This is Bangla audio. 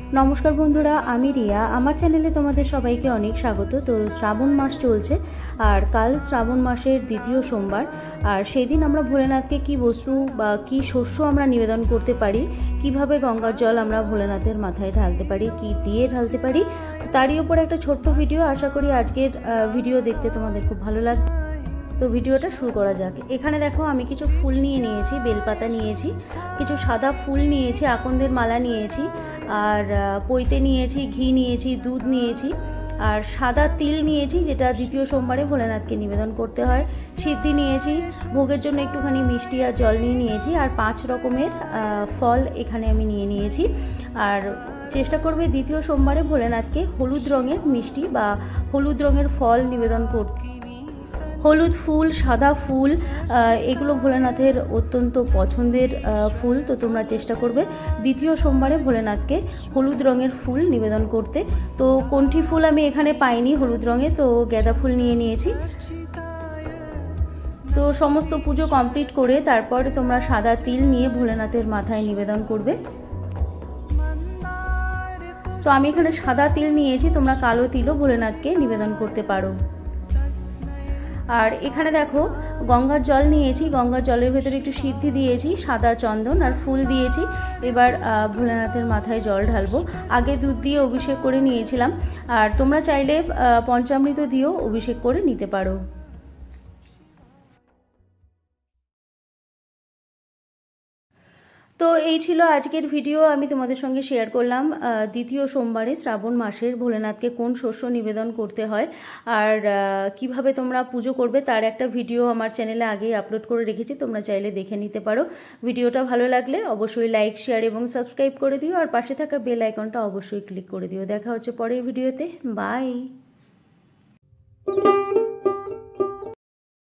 नमस्कार बंधुरा आमी रिया आमार चैनेले तोमादेर सबाइके अनेक स्वागत। तो श्रावण मास चलছে और कल श्रावण मासेर द्वितीय सोमवार और सेई दिन आमरा भोलेनाथके कि वस्तु बा कि शस्य आमरा निवेदन करते पारी, किभाबे गंगार जल आमरा भोलेनाथेर माथाय ढालते पारी, कि दिये ढालते पारी, तारই ओपर एक छोट्ट भिडियो। आशा करी आजकेर भिडियो देखते तोमादेर खूब भालो लागবে। तो भिडियोटा शुरू करा जाक। एखाने देखो आमी किछु फुल निये नियेछि, बेलपाता नियेछि, किछु सादा फुल नियेछि, आकंदेर माला नियेछि और पইতে नियेछि, घी नियेछि, दूध नियेछि और सादा तिल नियेछि जेटा द्वितीय सोमवारे भोलेनाथके निवेदन करते हय। सिद्धि नियेछि, भोगेर जोन्नो एकटुखानि मिष्टि और जल निये नियेछि और 5 रकमेर फल एखाने आमी निये नियेछि। और चेष्टा करबे द्वितीय सोमवारे भोलेनाथके हलुद रंगेर मिष्टि बा हलुद रंगेर फल निवेदन करते। हलुद फुल सादा फुल एगुलो भोलेनाथेर अत्यंत पछंदेर फुल। तो तोमरा चेष्टा करबे द्वितीय सोमवारे भोलेनाथके हलुद रंगेर फुल निवेदन करते। तो कोनठी फुल आमी एखाने पाइनी हलुद रंगे, तो गेंदा फुल निये नियेछि। तो समस्त पुजो कमप्लीट करे तारपर तोमरा सादा तिल निये भोलेनाथेर माथाय निवेदन करबे। तो आमी एखाने सादा तिल नियेछि, तोमरा कालो तिलও भोलेनाथके निवेदन करते पारो। और एखाने देखो गंगार जल नियेछि, गंगार जलेर भेतरे एकटु सिद्धि दियेछि, सादा चंदन और फुल दियेछि। एबार भोलेनाथेर माथाय जल ढालबो। आगे दूध दिये अभिषेक करे नियेछिलाम और तोमरा चाइले पंचामृत दिয়েও अभिषेक करे निते पारो। तो এই ছিল আজকের ভিডিও। আমি তোমাদের সঙ্গে শেয়ার করলাম দ্বিতীয় সোমবারে শ্রাবণ মাসের ভোলেনাথকে কোন শস্য নিবেদন করতে হয় আর কিভাবে তোমরা পুজো করবে তার একটা ভিডিও আমার চ্যানেলে আগেই আপলোড করে রেখেছি, তোমরা চাইলে দেখে নিতে পারো। ভিডিওটা ভালো লাগলে অবশ্যই লাইক শেয়ার এবং সাবস্ক্রাইব করে দিও আর পাশে থাকা বেল আইকনটা অবশ্যই ক্লিক করে দিও। দেখা হচ্ছে পরের ভিডিওতে। বাই।